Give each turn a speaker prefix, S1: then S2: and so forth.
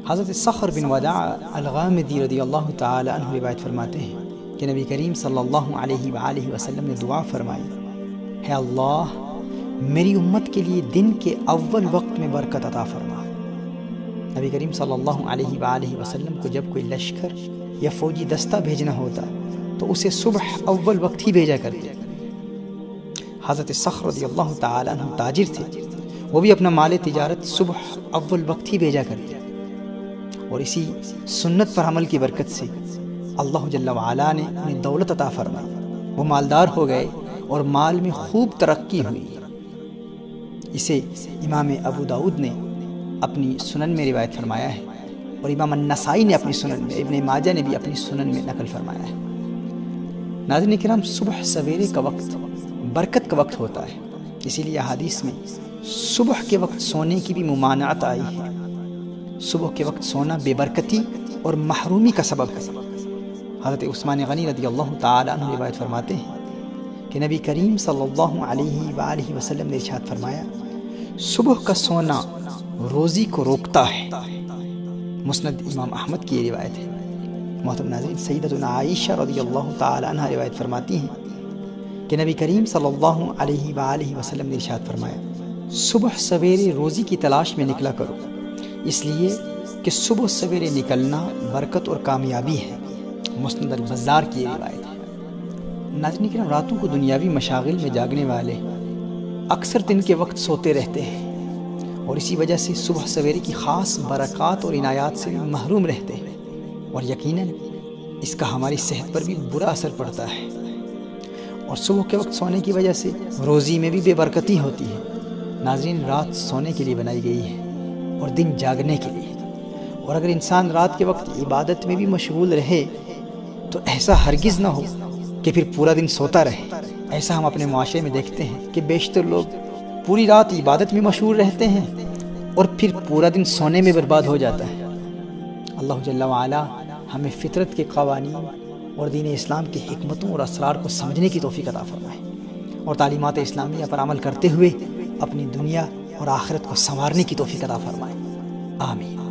S1: حضرت صخر بن وداع الغامدی رضی اللہ تعالی عنہ روایت فرماتے ہیں کہ نبی کریم صلی اللہ علیہ وآلہ وسلم نے دعا فرمائی، ہے اللہ میری امت کے لیے دن کے اول وقت میں برکت عطا فرما۔ نبی کریم صلی اللہ علیہ وآلہ وسلم کو جب کوئی لشکر یا فوجی دستہ بھیجنا ہوتا تو اسے صبح اول وقت ہی بھیجا کرتے۔ حضرت صخر رضی اللہ تعالیٰ عنہ تاجر تھے، وہ بھی اپنا مال تجارت صبح اول وقت ہی بھیجا کرتے، اور اسی سنت پر عمل کی برکت سے اللہ جل وعلا نے انہیں دولت عطا فرمائی، وہ مالدار ہو گئے اور مال میں خوب ترقی ہوئی۔ اسے امام ابو داؤد نے اپنی سنن میں روایت فرمایا ہے، اور امام النسائی نے اپنی سنن میں، ابن ماجہ نے بھی اپنی سنن میں نقل فرمایا ہے۔ ناظرین کرام، صبح سویرے کا وقت برکت کا وقت ہوتا ہے، اسی لیے حدیث میں صبح کے وقت سونے کی بھی ممانعت آئی ہے۔ صبح کے وقت سونا بے برکتی اور محرومی کا سبب ہے۔ حضرت عثمان غنی رضی اللہ تعالی عنہ روایت فرماتے ہیں کہ نبی کریم صلی اللہ علیہ وآلہ وسلم نے ارشاد فرمایا، صبح کا سونا روزی کو روکتا ہے۔ مسند امام احمد کی یہ روایت ہے۔ محترم ناظرین، سیدتنا عائشہ رضی اللہ تعالی عنہ روایت فرماتی ہیں کہ نبی کریم صلی اللہ علیہ وآلہ وسلم نے ارشاد فرمایا، صبح سویرے روزی کی تلاش میں نکلا کرو، اس لیے کہ صبح سویرے نکلنا برکت اور کامیابی ہے۔ مسند البزار کی یہ روایت ہے۔ ناظرین کرام، راتوں کو دنیاوی مشاغل میں جاگنے والے اکثر دن کے وقت سوتے رہتے ہیں، اور اسی وجہ سے صبح سویرے کی خاص برکات اور عنایات سے بھی محروم رہتے ہیں، اور یقیناً اس کا ہماری صحت پر بھی برا اثر پڑتا ہے۔ اور صبح کے وقت سونے کی وجہ سے روزی میں بھی بے برکتی ہوتی ہے۔ ناظرین، رات سونے کے لیے بنائی گئی ہے اور دن جاگنے کے لیے، اور اگر انسان رات کے وقت عبادت میں بھی مشغول رہے تو ایسا ہرگز نہ ہو کہ پھر پورا دن سوتا رہے۔ ایسا ہم اپنے معاشرے میں دیکھتے ہیں کہ بیشتر لوگ پوری رات عبادت میں مشغول رہتے ہیں اور پھر پورا دن سونے میں برباد ہو جاتا ہے۔ اللہ جل وعلا ہمیں فطرت کے قوانین اور دین اسلام کی حکمتوں اور اسرار کو سمجھنے کی توفیق عطا فرمائے، اور تعلیمات اسلامیہ پر عمل کرتے ہوئے اپنی دنیا اور آخرت کو سنوارنے کی توفیق عطا فرمائے۔ آمین۔